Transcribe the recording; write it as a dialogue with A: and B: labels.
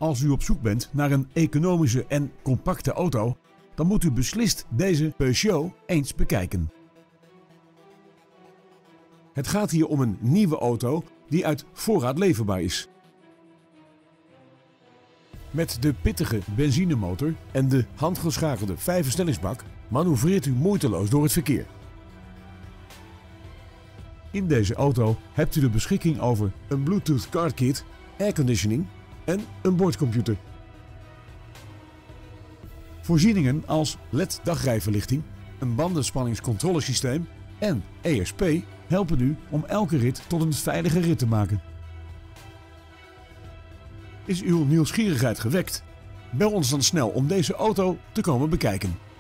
A: Als u op zoek bent naar een economische en compacte auto, dan moet u beslist deze Peugeot eens bekijken. Het gaat hier om een nieuwe auto die uit voorraad leverbaar is. Met de pittige benzinemotor en de handgeschakelde 5-versnellingsbak manoeuvreert u moeiteloos door het verkeer. In deze auto hebt u de beschikking over een Bluetooth car kit, airconditioning en een boordcomputer. Voorzieningen als LED dagrijverlichting, een bandenspanningscontrolesysteem en ESP helpen u om elke rit tot een veilige rit te maken. Is uw nieuwsgierigheid gewekt? Bel ons dan snel om deze auto te komen bekijken.